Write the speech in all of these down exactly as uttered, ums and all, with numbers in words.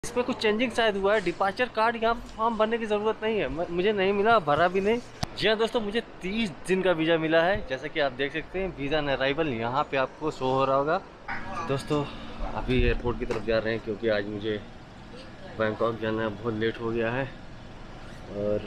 इसमें कुछ चेंजिंग शायद हुआ है। डिपार्चर कार्ड यहाँ फॉर्म भरने की ज़रूरत नहीं है, मुझे नहीं मिला, भरा भी नहीं। जी हाँ दोस्तों, मुझे तीस दिन का वीज़ा मिला है। जैसा कि आप देख सकते हैं, वीज़ा ऑन अराइवल यहाँ पे आपको शो हो रहा होगा। तो दोस्तों अभी एयरपोर्ट की तरफ जा रहे हैं, क्योंकि आज मुझे बैंकॉक जाना बहुत लेट हो गया है। और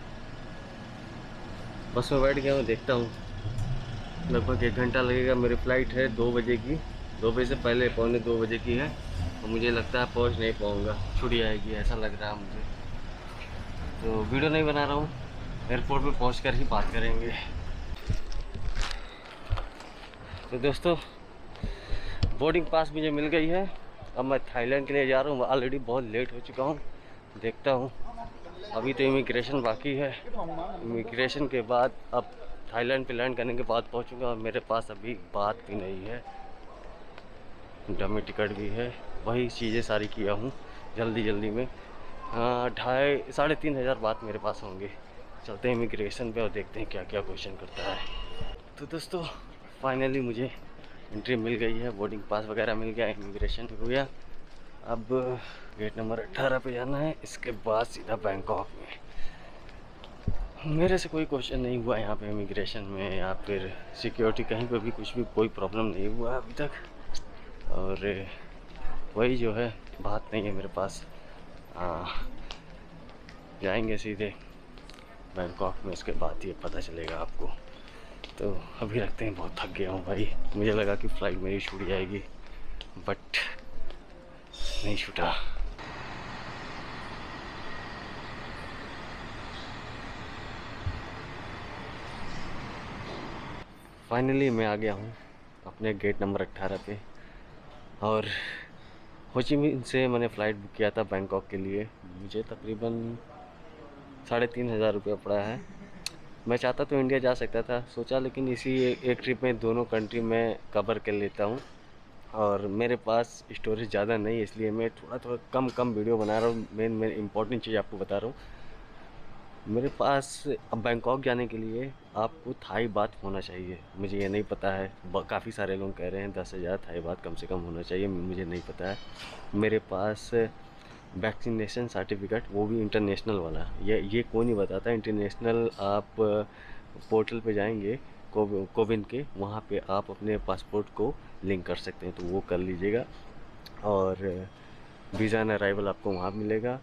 बस में बैठ गया हूँ, देखता हूँ, लगभग एक घंटा लगेगा। मेरी फ़्लाइट है दो बजे की, दो बजे से पहले पौने दो बजे की है। और मुझे लगता है पहुँच नहीं पाऊँगा, छुट्टी आएगी ऐसा लग रहा है मुझे। तो वीडियो नहीं बना रहा हूँ, एयरपोर्ट पे पहुँच कर ही बात करेंगे। तो दोस्तों बोर्डिंग पास मुझे मिल गई है। अब मैं थाईलैंड के लिए जा रहा हूँ। ऑलरेडी बहुत लेट हो चुका हूँ, देखता हूँ। अभी तो इमिग्रेशन बाकी है, इमिग्रेशन के बाद अब थाईलैंड पे लैंड करने के बाद पहुँचूँगा। और मेरे पास अभी बात भी नहीं है, डमी टिकट भी है, वही चीज़ें सारी किया हूँ जल्दी जल्दी में। हाँ, ढाई साढ़े तीन हज़ार बात मेरे पास होंगे। चलते हैं इमिग्रेशन पे और देखते हैं क्या क्या क्वेश्चन करता है। तो दोस्तों फाइनली मुझे एंट्री मिल गई है, बोर्डिंग पास वगैरह मिल गया, इमिग्रेशन हो गया। अब गेट नंबर अट्ठारह पे जाना है, इसके बाद सीधा बैंकॉक में। मेरे से कोई क्वेश्चन नहीं हुआ यहाँ पे इमिग्रेशन में, या फिर सिक्योरिटी कहीं पे भी कुछ भी कोई प्रॉब्लम नहीं हुआ अभी तक। और वही जो है बात नहीं है मेरे पास। आ, जाएंगे सीधे बैंकॉक में, उसके बाद ही पता चलेगा आपको। तो अभी रखते हैं, बहुत थक गया हूँ भाई। मुझे लगा कि फ़्लाइट मेरी छूट जाएगी, बट नहीं छूटा। फाइनली मैं आ गया हूँ अपने गेट नंबर अट्ठारह पे। और हो ची मिन्ह से मैंने फ़्लाइट बुक किया था बैंकॉक के लिए। मुझे तकरीबन साढ़े तीन हज़ार रुपया पड़ा है। मैं चाहता तो इंडिया जा सकता था, सोचा लेकिन इसी एक ट्रिप में दोनों कंट्री में कवर कर लेता हूँ। और मेरे पास स्टोरेज ज़्यादा नहीं है, इसलिए मैं थोड़ा थोड़ा कम कम वीडियो बना रहा हूँ। मेन मेन इंपॉर्टेंट चीज़ आपको बता रहा हूँ। मेरे पास अब बैंकॉक जाने के लिए आपको थाई बात होना चाहिए। मुझे ये नहीं पता है, काफ़ी सारे लोग कह रहे हैं दस हज़ार थाई बात कम से कम होना चाहिए, मुझे नहीं पता है। मेरे पास वैक्सीनेशन सर्टिफिकेट, वो भी इंटरनेशनल वाला, ये ये कोई नहीं बताता। इंटरनेशनल आप पोर्टल पे जाएंगे को कोविन के, वहाँ पे आप अपने पासपोर्ट को लिंक कर सकते हैं, तो वो कर लीजिएगा। और वीज़ा ऑन अराइवल आपको वहाँ मिलेगा।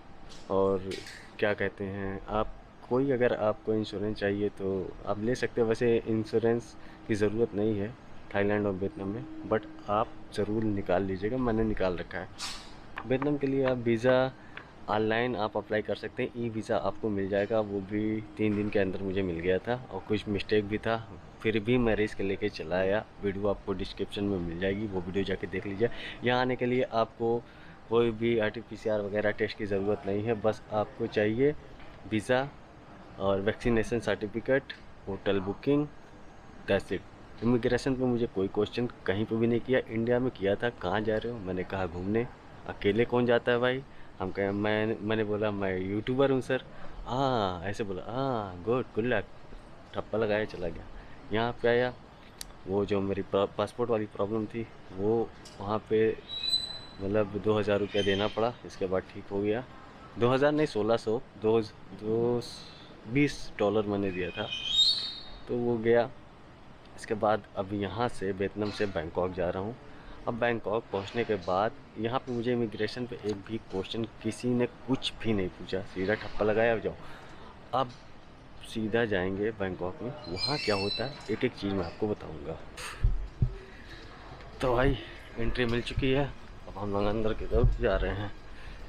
और क्या कहते हैं, आप कोई अगर आपको इंश्योरेंस चाहिए तो आप ले सकते हैं। वैसे इंश्योरेंस की ज़रूरत नहीं है थाईलैंड और वियतनाम में, बट आप ज़रूर निकाल लीजिएगा, मैंने निकाल रखा है। वियतनाम के लिए आप वीज़ा ऑनलाइन आप अप्लाई कर सकते हैं, ई वीज़ा आपको मिल जाएगा। वो भी तीन दिन के अंदर मुझे मिल गया था, और कुछ मिस्टेक भी था, फिर भी मैं रिस्क लेके चला आया। वीडियो आपको डिस्क्रिप्शन में मिल जाएगी, वो वीडियो जाके देख लीजिए। यहाँ आने के लिए आपको कोई भी R T P C R वगैरह टेस्ट की ज़रूरत नहीं है, बस आपको चाहिए वीज़ा और vaccination certificate, hotel booking, that's it. Immigration पे मुझे कोई क्वेश्चन कहीं पे भी नहीं किया। इंडिया में किया था, कहाँ जा रहे हो, मैंने कहा घूमने। अकेले कौन जाता है भाई, हम कहें, मैं मैंने बोला मैं यूट्यूबर हूँ सर। हाँ ऐसे बोला, हाँ गुड गुड लक, ठप्पा लगाया चला गया। यहाँ पे आया, वो जो मेरी पासपोर्ट वाली प्रॉब्लम थी, वो वहाँ पे मतलब दो हज़ार रुपया देना पड़ा, इसके बाद ठीक हो गया। दो हज़ार नहीं, सोलह सौ दो दो बीस डॉलर मैंने दिया था, तो वो गया। इसके बाद अब यहाँ से वियतनाम से बैंकॉक जा रहा हूँ। अब बैंकॉक पहुँचने के बाद यहाँ पे मुझे इमिग्रेशन पे एक भी क्वेश्चन किसी ने कुछ भी नहीं पूछा, सीधा ठप्पा लगाया जाओ। अब सीधा जाएंगे बैंकॉक में, वहाँ क्या होता है एक एक चीज़ मैं आपको बताऊँगा। तो भाई एंट्री मिल चुकी है, अब हम लोग अंदर की तरफ जा रहे हैं।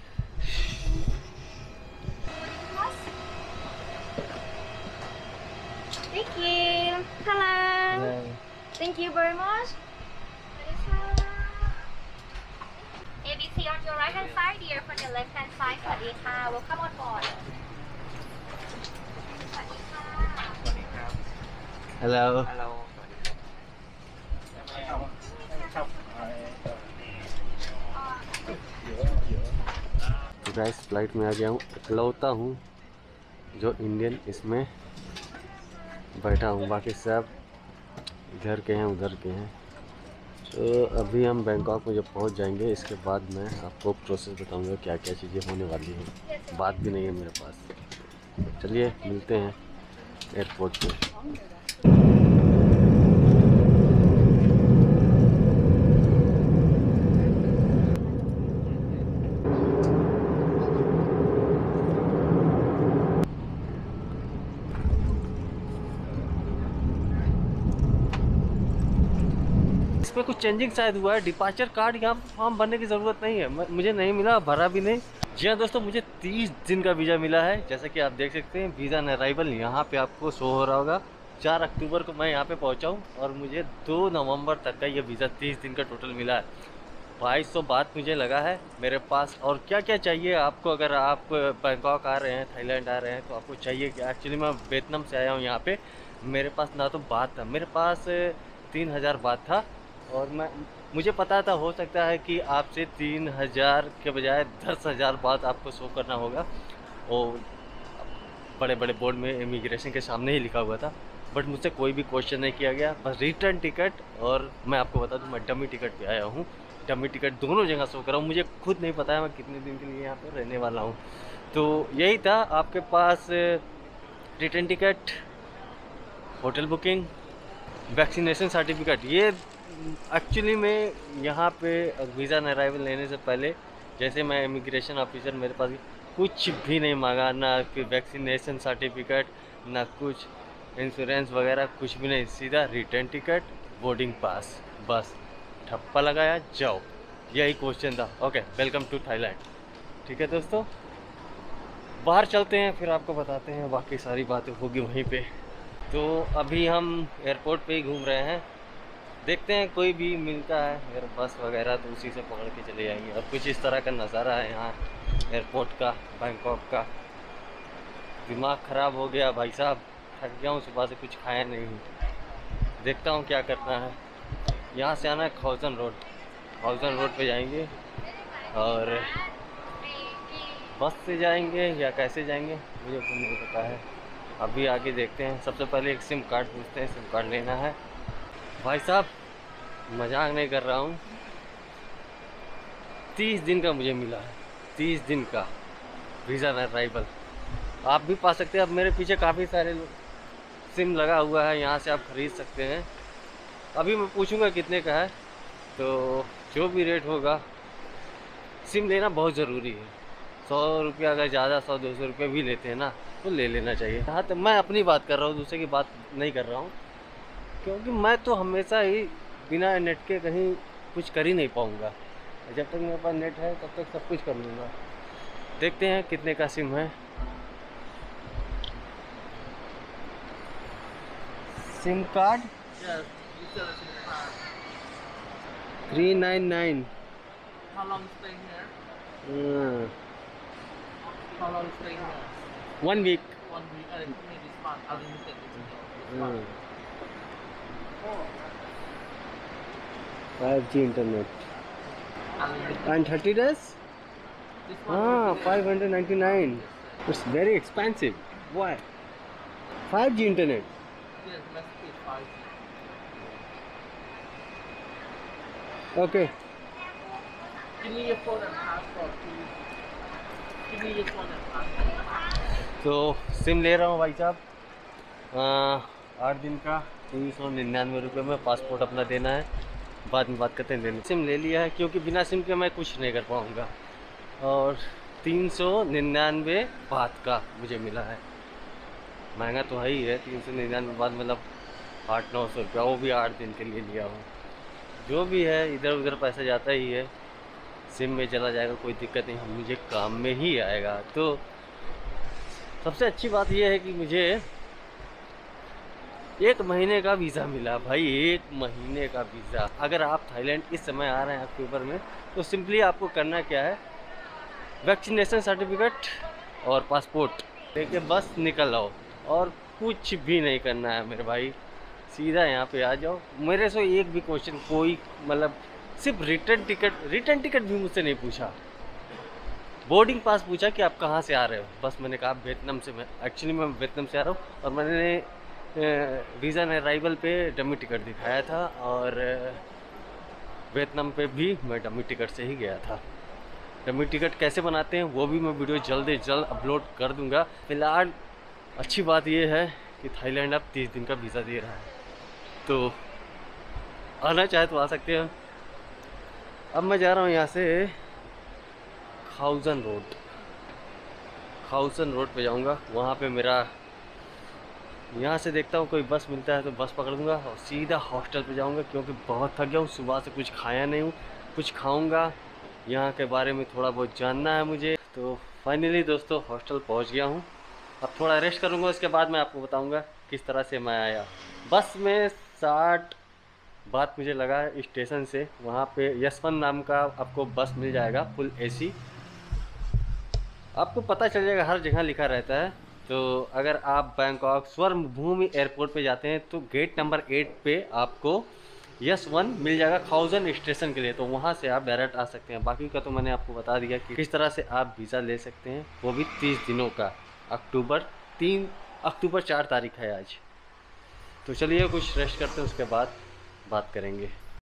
Thank you. Hello. Thank you very much. A B C on your right hand side, here from your left hand side. สวัสดีค่ะ Welcome on board. สวัสดีค่ะสวัสดีครับ Hello Hello สวัสดีครับครับ तो गाइस फ्लाइट में आ गया हूँ, इकलौता हूँ जो इंडियन इसमें बैठा हूँ, बाकी सब इधर के हैं उधर के हैं। तो अभी हम बैंकॉक में जब पहुंच जाएंगे इसके बाद मैं आपको प्रोसेस बताऊंगा क्या क्या चीज़ें होने वाली हैं। बात भी नहीं है मेरे पास। तो चलिए मिलते हैं एयरपोर्ट पे। इसमें कुछ चेंजिंग शायद हुआ है। डिपार्चर कार्ड यहाँ फॉर्म भरने की ज़रूरत नहीं है, मुझे नहीं मिला, भरा भी नहीं। जी हाँ दोस्तों, मुझे तीस दिन का वीज़ा मिला है। जैसा कि आप देख सकते हैं वीज़ा ऑन अराइवल यहाँ पे आपको शो हो रहा होगा। चार अक्टूबर को मैं यहाँ पे पहुँचा हूँ और मुझे दो नवंबर तक का ये वीज़ा तीस दिन का टोटल मिला है। बाईस सौ बात मुझे लगा है मेरे पास। और क्या क्या चाहिए आपको अगर आप बैंकॉक आ रहे हैं, थाईलैंड आ रहे हैं, तो आपको चाहिए कि एक्चुअली मैं वियतनाम से आया हूँ यहाँ पे। मेरे पास ना तो बात था, मेरे पास तीन हज़ार बात था और मैं मुझे पता था हो सकता है कि आपसे तीन हज़ार के बजाय दस हज़ार बात आपको शो करना होगा। और बड़े बड़े बोर्ड में इमिग्रेशन के सामने ही लिखा हुआ था, बट मुझसे कोई भी क्वेश्चन नहीं किया गया। बस रिटर्न टिकट और मैं आपको बता दूं मैं डमी टिकट पे आया हूँ। डमी टिकट दोनों जगह शो कर रहा हूँ। मुझे खुद नहीं पता है मैं कितने दिन के लिए यहाँ पर रहने वाला हूँ। तो यही था, आपके पास return ticket, hotel booking, vaccination certificate. ये एक्चुअली में यहाँ पे वीज़ा ऑन अराइवल लेने से पहले जैसे मैं इमिग्रेशन ऑफिसर, मेरे पास कुछ भी नहीं मांगा, ना कि वैक्सीनेशन सर्टिफिकेट, ना कुछ इंश्योरेंस वगैरह, कुछ भी नहीं। सीधा रिटर्न टिकट, बोर्डिंग पास, बस ठप्पा लगाया जाओ, यही क्वेश्चन था। Okay, welcome to Thailand. ठीक है दोस्तों, बाहर चलते हैं फिर आपको बताते हैं, बाकी सारी बातें होगी वहीं पे। तो अभी हम एयरपोर्ट पे ही घूम रहे हैं, देखते हैं कोई भी मिलता है अगर बस वगैरह तो उसी से पकड़ के चले जाएंगे। और कुछ इस तरह का नज़ारा है यहाँ एयरपोर्ट का, बैंकॉक का। दिमाग ख़राब हो गया भाई साहब, थक गया हूँ, सुबह से कुछ खाया नहीं हूँ। देखता हूँ क्या करना है। यहाँ से आना है खाउसन रोड, खाउसन रोड पे जाएंगे और बस से जाएंगे या कैसे जाएंगे मुझे खुद नहीं पता है। अभी आगे देखते हैं। सबसे पहले एक सिम कार्ड पूछते हैं, सिम कार्ड लेना है। भाई साहब मजाक नहीं कर रहा हूँ, तीस दिन का मुझे मिला है, तीस दिन का वीज़ा ऑन अराइवल। आप भी पा सकते हैं। अब मेरे पीछे काफ़ी सारे सिम लगा हुआ है, यहाँ से आप ख़रीद सकते हैं। अभी मैं पूछूंगा कितने का है, तो जो भी रेट होगा, सिम लेना बहुत ज़रूरी है। सौ रुपया अगर ज़्यादा सौ दो सौ रुपये भी लेते हैं ना तो ले लेना चाहिए। हाँ, तो मैं अपनी बात कर रहा हूँ, दूसरे की बात नहीं कर रहा हूँ, क्योंकि मैं तो हमेशा ही बिना नेट के कहीं कुछ कर ही नहीं पाऊँगा। जब तक मेरे पास नेट है तब तक सब कुछ कर लूँगा। देखते हैं कितने का सिम है। SIM card three nine nine. How long staying here? How long staying here? One week. One week. I think this month. Unlimited. This month. Five G internet Unlimited. And thirty days. This one. हाँ, five hundred ninety nine. It's very expensive. Why? Five G internet. Yes, let's pay five. Okay. Give me your phone and passport, please. Give me your phone and passport. तो SIM ले रहा हूँ भाई साहब, आठ दिन का तीन सौ निन्यानवे रुपये में। पासपोर्ट अपना देना है, बाद में बात करते हैं। देने सिम ले लिया है क्योंकि बिना सिम के मैं कुछ नहीं कर पाऊँगा। और तीन सौ निन्यानवे बात का मुझे मिला है। महंगा तो है ही है, तीन सौ निन्यानवे बाद मतलब आठ नौ सौ रुपया, वो भी आठ दिन के लिए लिया हूँ। जो भी है इधर उधर पैसा जाता ही है, सिम में चला जाएगा, कोई दिक्कत नहीं, मुझे काम में ही आएगा। तो सबसे अच्छी बात यह है कि मुझे एक महीने का वीज़ा मिला भाई, एक महीने का वीज़ा। अगर आप थाईलैंड इस समय आ रहे हैं अक्टूबर में, तो सिंपली आपको करना क्या है, वैक्सीनेशन सर्टिफिकेट और पासपोर्ट लेके बस निकल आओ, और कुछ भी नहीं करना है मेरे भाई। सीधा यहाँ पे आ जाओ। मेरे से एक भी क्वेश्चन कोई मतलब सिर्फ रिटर्न टिकट, रिटर्न टिकट भी मुझसे नहीं पूछा। बोर्डिंग पास पूछा कि आप कहाँ से आ रहे हो, बस मैंने कहा वियतनाम से। मैं एक्चुअली मैं वियतनाम से आ रहा हूँ, और मैंने वीज़ा ऑन अराइवल पे डमी टिकट दिखाया था और वियतनाम पे भी मैं डमी टिकट से ही गया था। डमी टिकट कैसे बनाते हैं वो भी मैं वीडियो जल्द से जल्द अपलोड कर दूंगा। फिलहाल अच्छी बात यह है कि थाईलैंड अब तीस दिन का वीज़ा दे रहा है, तो आना चाहे तो आ सकते हैं। अब मैं जा रहा हूँ यहाँ से खाउजन रोड, खाउजन रोड पे जाऊँगा। वहाँ पे मेरा यहाँ से देखता हूँ कोई बस मिलता है तो बस पकड़ लूँगा और सीधा हॉस्टल पे जाऊँगा, क्योंकि बहुत थक गया हूँ। सुबह से कुछ खाया नहीं हूँ, कुछ खाऊँगा। यहाँ के बारे में थोड़ा बहुत जानना है मुझे। तो फाइनली दोस्तों हॉस्टल पहुँच गया हूँ। अब थोड़ा रेस्ट करूँगा, उसके बाद मैं आपको बताऊँगा किस तरह से मैं आया। बस में साठ बात मुझे लगा स्टेशन से, वहाँ पे यशवंत नाम का आपको बस मिल जाएगा, फुल एसी। आपको पता चल जाएगा, हर जगह लिखा रहता है। तो अगर आप बैंकॉक स्वर्ण भूमि एयरपोर्ट पे जाते हैं तो गेट नंबर एट पे आपको यस वन मिल जाएगा खाउजन स्टेशन के लिए, तो वहाँ से आप डायरेक्ट आ सकते हैं। बाकी का तो मैंने आपको बता दिया कि किस तरह से आप वीज़ा ले सकते हैं, वो भी तीस दिनों का। अक्टूबर तीन अक्टूबर चार तारीख है आज। तो चलिए कुछ रेस्ट करते हैं, उसके बाद बात करेंगे।